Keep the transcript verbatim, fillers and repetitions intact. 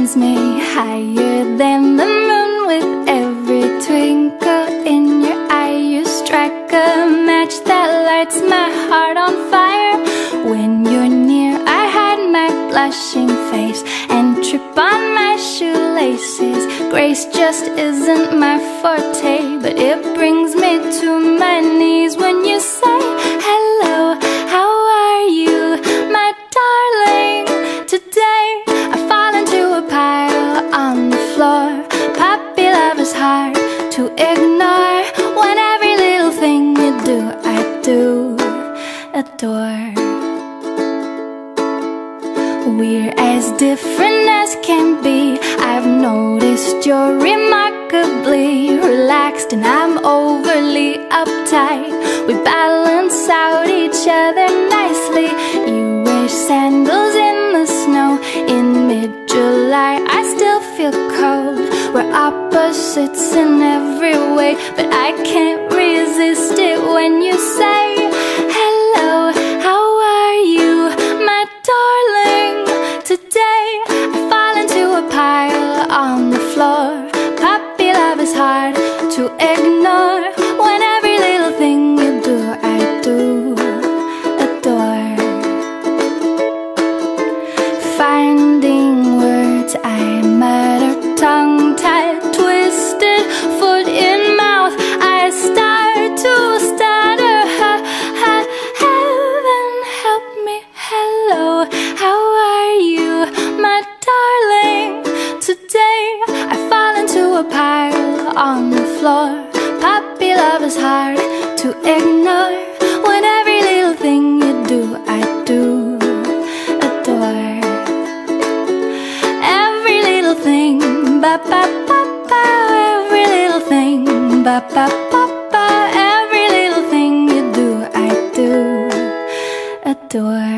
brings me higher than the moon. With every twinkle in your eye, you strike a match that lights my heart on fire. When you're near, I hide my blushing face and trip on my shoelaces. Grace just isn't my forte, but it brings me to my knees when you say hello. How are you, my darling? Today I fall into a pile on the floor. Puppy love is hard to ignore. When every little thing you do, I do adore. We're as different as can be. I've noticed you're remarkably relaxed and I'm overly uptight. We balance out each other nicely. You wear sandals in the snow in mid-July. I still feel cold. We're opposites in every way, but I can't resist it when you say hello. How are you, my darling? Today I fall into a pile on the floor. Puppy love is hard to ignore. When every little thing you do, I do adore. Finding words I mutter, tongue-tied, twisted, foot in mouth, I start to stutter. Ha, ha, heaven help me, hello. How are you, my darling? Today I fall into a pile on the floor. Puppy love is hard to ignore. When every little thing you do, I do adore. Every little thing, ba ba ba ba. Every little thing, ba ba ba ba. Every little thing you do, I do adore.